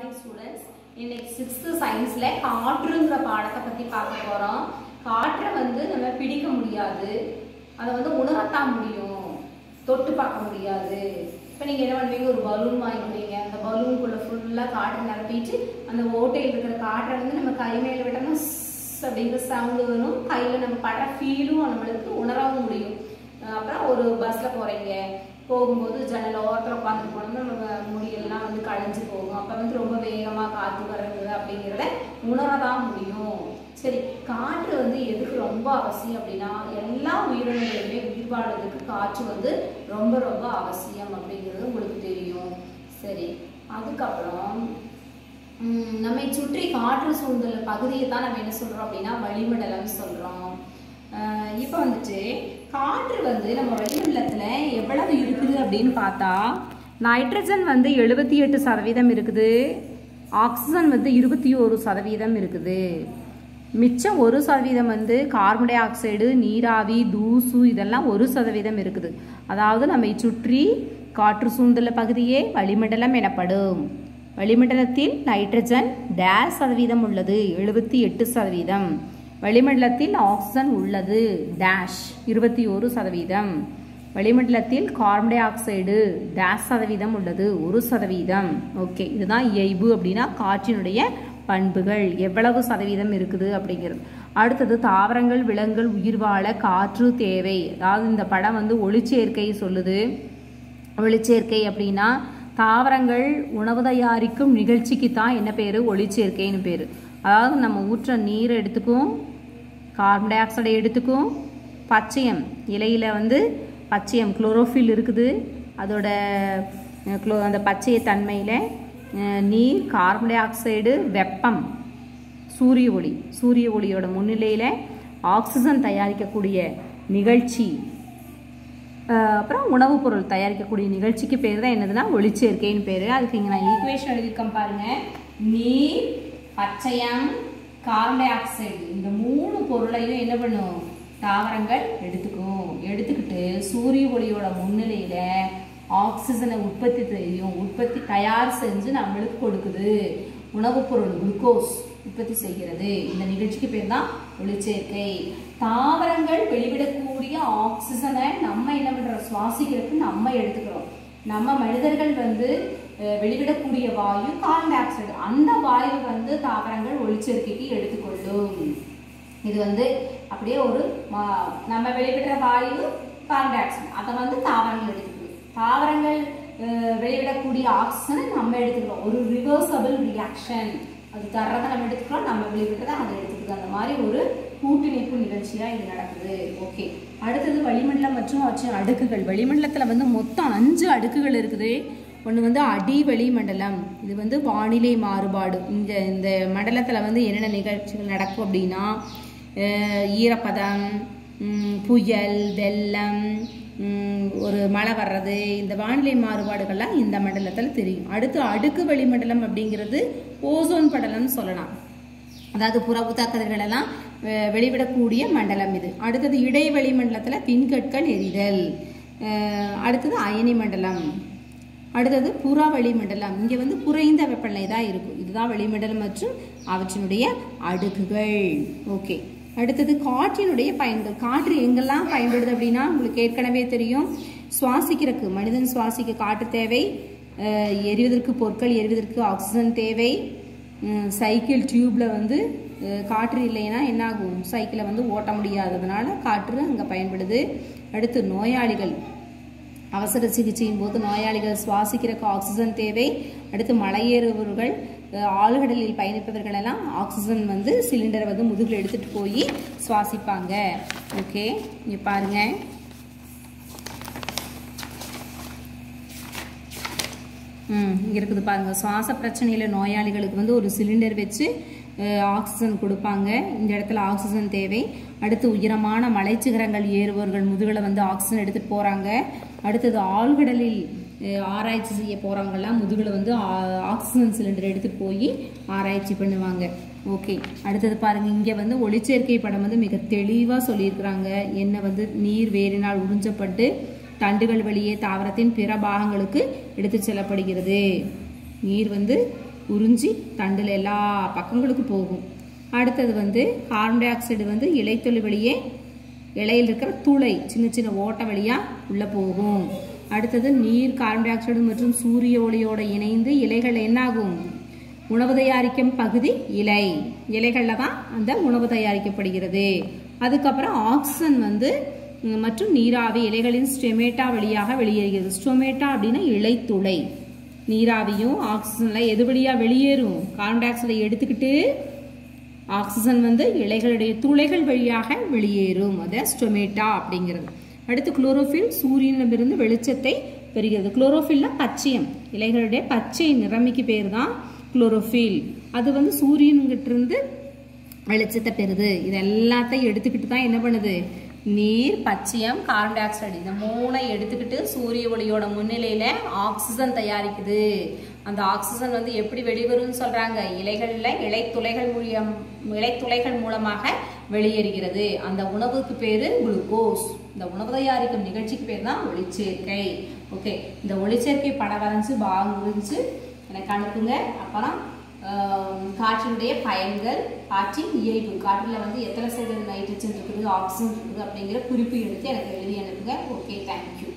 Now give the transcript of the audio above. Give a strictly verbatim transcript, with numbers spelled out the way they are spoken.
morning students. இன்னைக்கு sixth scienceல காற்றுங்கற பாடத்தை பத்தி பார்க்க போறோம். காற்றை வந்து நம்ம பிடிக்க முடியாது. அத வந்து உணரத்தான் முடியும். தொட்டு பார்க்க முடியாது. இப்போ நீங்க என்ன பண்ணுவீங்க, ஒரு பலூன் வாங்குவீங்க. அந்த பலூனுக்குள்ள ஃபுல்லா காற்று நிரப்பிட்டு அந்த ஓட்டையில் இருக்கிற காற்றை வந்து நம்ம கை மேல விட்டோம்னா அப்படிங்கிற சவுண்டு வரும். கையில நம்ம படுற ஃபீலும் நம்மளுக்கு உணரவும் முடியும். அப்புறம் ஒரு பஸ்ல போறீங்க, போகும்போது ஜன்னல் ஓரத்தில் உட்காந்துட்டு போனோம்னா நம்ம முடியெல்லாம் வந்து களைஞ்சு போகும். அப்போ வந்து ரொம்ப வேகமாக காற்று வர்றது அப்படிங்கிறத உணரதான் முடியும். சரி, காற்று வந்து எதுக்கு ரொம்ப அவசியம் அப்படின்னா, எல்லா உயிரினங்களுமே உயிர் வாழ்றதுக்கு காற்று வந்து ரொம்ப ரொம்ப அவசியம் அப்படிங்கிறது உங்களுக்கு தெரியும். சரி, அதுக்கப்புறம் நம்மை சுற்றி காற்று சூழ்ந்துள்ள பகுதியை தான் நம்ம என்ன சொல்கிறோம் அப்படின்னா வளிமண்டலம் சொல்கிறோம். இப்போ வந்துட்டு காற்று வந்து நம்ம வளிமண்டலத்தில் எவ்வளவு இருக்குது அப்படின்னு பார்த்தா, நைட்ரஜன் வந்து எழுபத்தி எட்டு சதவீதம் இருக்குது, ஆக்சிஜன் வந்து இருபத்தி ஒரு சதவீதம் இருக்குது, மிச்சம் ஒரு சதவீதம் வந்து கார்பன் டை ஆக்சைடு, நீராவி, தூசு இதெல்லாம் ஒரு சதவீதம் இருக்குது. அதாவது நம்மை சுற்றி காற்று சூழ்ந்துள்ள பகுதியே வளிமண்டலம் எனப்படும். வளிமண்டலத்தில் நைட்ரஜன் டேஷ் சதவீதம் உள்ளது, எழுபத்தி எட்டு சதவீதம். வளிமண்டலத்தில் ஆக்சிஜன் உள்ளது டேஷ் இருபத்தி ஒரு சதவீதம். வளிமண்டலத்தில் கார்பன் டை ஆக்சைடு டேஷ் சதவீதம் உள்ளது, ஒரு சதவீதம். ஓகே, இதுதான் இயல்பு அப்படின்னா காற்றினுடைய பண்புகள் எவ்வளவு சதவீதம் இருக்குது அப்படிங்கிறது. அடுத்தது தாவரங்கள் விலங்குகள் உயிர் வாழ காற்று தேவை. அதாவது இந்த படம் வந்து ஒளிச்சேர்க்கை சொல்லுது. ஒளிச்சேர்க்கை அப்படின்னா தாவரங்கள் உணவு தயாரிக்கும் நிகழ்ச்சிக்கு தான் என்ன பேர், ஒளிச்சேர்க்கைன்னு பேர். அதாவது நம்ம ஊற்ற நீரை எடுத்துக்கும், கார்பன் டை ஆக்சைடை எடுத்துக்கும், பச்சையம் இலையில் வந்து பச்சையம் குளோரோஃபில் இருக்குது, அதோட குளோ அந்த பச்சைய தன்மையில் நீர், கார்பன் டை ஆக்சைடு, வெப்பம், சூரிய ஒளி, சூரிய ஒளியோட முன்னிலையில் ஆக்சிஜன் தயாரிக்கக்கூடிய நிகழ்ச்சி, அப்புறம் உணவுப் பொருள் தயாரிக்கக்கூடிய நிகழ்ச்சிக்கு பேர் தான் என்னதுன்னா ஒளிச்சேர்க்கைன்னு பேர். அதுக்கு இங்கே நான் ஈக்குவேஷன் எழுதியிருக்கேன் பாருங்கள். நீர், பச்சையம், கார்பன் டை ஆக்சைடு இந்த மூணு பொருளையும் என்ன பண்ணும், தாவரங்கள் எடுத்துக்கும். எடுத்துக்கிட்டு சூரிய ஒளியோட முன்னிலையில ஆக்சிஜனை உற்பத்தி செய்யும், உற்பத்தி தயார் செஞ்சு நம்மளுக்கு கொடுக்குது. உணவுப் பொருள் குளுக்கோஸ் உற்பத்தி செய்கிறது. இந்த நிகழ்ச்சிக்கு பேர் தான் ஒளிச்சேர்க்கை. தாவரங்கள் வெளிவிடக்கூடிய ஆக்சிஜனை நம்ம என்ன பண்றோம், சுவாசிக்கிறதுக்கு நம்ம எடுத்துக்கிறோம். நம்ம மனிதர்கள் வந்து வெளிவிடக்கூடிய வாயு கார்பன் டை ஆக்சைடு, அந்த வாயு வந்து தாவரங்கள் ஒளிச்சேர்க்கைக்கு எடுத்துக்கொள்ளும். இது வந்து அப்படியே ஒரு நம்ம வெளிவிடுற வாயு கார்பன் டை ஆக்சைடு, அதை வந்து தாவரங்கள் எடுத்துக்கணும். தாவரங்கள் வெளிவிடக்கூடிய ஆக்சிஜனை நம்ம எடுத்துக்கிறோம். ஒரு ரிவர்சபிள் ரியாக்ஷன், அது தர்றதை நம்ம எடுத்துக்கிறோம், நம்ம வெளிவிடுறதை அதை எடுத்துக்கிறோம். அந்த மாதிரி ஒரு கூட்டிணைப்பு நிகழ்ச்சியா இது நடக்குது. ஓகே, அடுத்தது வளிமண்டலம் மற்றும் அவற்றின் அடுக்குகள். வளிமண்டலத்தில் வந்து மொத்தம் அஞ்சு அடுக்குகள் இருக்குது. ஒன்று வந்து அடி வளிமண்டலம், இது வந்து வானிலை மாறுபாடு. இந்த இந்த மண்டலத்தில் வந்து என்னென்ன நிகழ்ச்சிகள் நடக்கும் அப்படின்னா, ஈரப்பதம், புயல், வெள்ளம், ஒரு மழை வர்றது, இந்த வானிலை மாறுபாடுகள்லாம் இந்த மண்டலத்தில் தெரியும். அடுத்து அடுக்கு வளிமண்டலம் அப்படிங்கிறது ஓசோன் படலம்னு சொல்லலாம். அதாவது புற ஊதாக்கதிர்கள் எல்லாம் வெளிவிடக்கூடிய மண்டலம் இது. அடுத்தது இடைவெளி மண்டலத்தில் பின்கற்கள் எரிதல். அடுத்தது அயனி மண்டலம். அடுத்தது புற வளிமண்டலம், இங்கே வந்து குறைந்த வெப்பநிலை தான் இருக்கும். இதுதான் வளிமண்டலம் மற்றும் அவற்றினுடைய அடுக்குகள். ஓகே, அடுத்தது காற்றினுடைய பயன்கள். காற்று எங்கெல்லாம் பயன்படுது அப்படின்னா உங்களுக்கு ஏற்கனவே தெரியும். சுவாசிக்கிறதுக்கு, மனிதன் சுவாசிக்க காற்று தேவை. எரிவதற்கு, பொருட்கள் எரிவதற்கு ஆக்சிஜன் தேவை. சைக்கிள் டியூப்ல வந்து காற்று இல்லைன்னா என்ன ஆகும், சைக்கிளை வந்து ஓட்ட முடியாததுனால காற்று அங்கே பயன்படுது. அடுத்து நோயாளிகள், அவசர சிகிச்சையின் போது நோயாளிகள் சுவாசிக்கிறதுக்கு ஆக்சிஜன் தேவை. அடுத்து மலையேறுபவர்கள், ஆழ்கடலில் பயணிப்பவர்கள் எல்லாம் ஆக்சிஜன் வந்து சிலிண்டரை வந்து முதுகில் எடுத்துட்டு போய் சுவாசிப்பாங்க. ஓகே, இங்க பாருங்க. ம் இங்கே இருக்குது பாருங்கள். சுவாச பிரச்சனையில் நோயாளிகளுக்கு வந்து ஒரு சிலிண்டர் வச்சு ஆக்சிஜன் கொடுப்பாங்க. இந்த இடத்துல ஆக்சிஜன் தேவை. அடுத்து உயரமான மலைச்சிகரங்கள் ஏறுபவர்கள் முதுகில் வந்து ஆக்சிஜன் எடுத்துகிட்டு போகிறாங்க. அடுத்தது ஆழ்கடலில் ஆராய்ச்சி செய்ய போகிறவங்கெல்லாம் முதுகில் வந்து ஆக்சிஜன் சிலிண்டர் எடுத்துகிட்டு போய் ஆராய்ச்சி பண்ணுவாங்க. ஓகே, அடுத்தது பாருங்கள். இங்கே வந்து ஒளிச்சேர்க்கை படம் வந்து மிக தெளிவாக சொல்லியிருக்கிறாங்க. என்ன வந்து நீர் வேரினால் உறிஞ்சப்பட்டு தண்டுகள் வழியே தாவரத்தின் பிற பாகங்களுக்கு எடுத்து செல்லப்படுகிறது. நீர் வந்து உறிஞ்சி தண்டில் எல்லா பக்கங்களுக்கும் போகும். அடுத்தது வந்து கார்பன் டை ஆக்சைடு வந்து இலைத்தொழி வழியே இலையில் இருக்கிற துளை சின்ன சின்ன ஓட்ட வழியாக உள்ளே போகும். அடுத்தது நீர், கார்பன் டை ஆக்சைடு மற்றும் சூரிய ஒளியோடு இணைந்து இலைகள் என்னாகும்? உணவு தயாரிக்கும் பகுதி இலை. இலைகளில் தான் அந்த உணவு தயாரிக்கப்படுகிறது. அதுக்கப்புறம் ஆக்சிஜன் வந்து மற்றும் நீராவி இலைகளின் ஸ்டொமேட்டா வழியாக வெளியேறுகிறது. ஸ்டொமேட்டா அப்படின்னா இலைத்துளை. நீராவியும் ஆக்சிஜன்ல எது வழியாக வெளியேறும்? கார்பன் டை ஆக்சைடை எடுத்துக்கிட்டு ஆக்சிஜன் வந்து இலைகளுடைய துளைகள் வழியாக வெளியேறும். அதை ஸ்டொமேட்டா அப்படிங்கிறது. அடுத்து குளோரோஃபில் சூரியனிடமிருந்து வெளிச்சத்தை பெறுகிறது. குளோரோஃபில்னா பச்சையம், இலைகளுடைய பச்சை நிறமிக்கு பேர் தான் குளோரோஃபில். அது வந்து சூரியன்கிட்ட இருந்து வெளிச்சத்தை பெறுது. இது எல்லாத்தையும் எடுத்துக்கிட்டு தான் என்ன பண்ணுது? நீர், பச்சையம், கார்பன் டை ஆக்சைடு இந்த மூணை எடுத்துக்கிட்டு சூரிய ஒளியோட முன்னிலையில ஆக்சிஜன் தயாரிக்குது. அந்த ஆக்சிஜன் வந்து எப்படி வெளிவரும்னு சொல்றாங்க? இலைகள்ல இலைத்துளைகள் மூலம் இலைத்துளைகள் மூலமாக வெளியேறுகிறது. அந்த உணவுக்கு பேரு குளுக்கோஸ். இந்த உணவு தயாரிக்கும் நிகழ்ச்சிக்கு பேர் தான் ஒளிச்சேர்க்கை. ஓகே, இந்த ஒளிச்சேர்க்கை படம் வரைஞ்சு பாகம் குறிஞ்சு எனக்கு அனுப்புங்க. அப்புறம் காற்றினுடைய பயன்கள், காற்றின் இயல்பு, காற்றில் வந்து எத்தனை சதவீதம் நைட்ரஜன் இருக்குது, ஆக்சிஜன் இருக்குது அப்படிங்கிற குறிப்பு எடுத்து எனக்கு எழுதி அனுப்புங்க. Okay, thank you.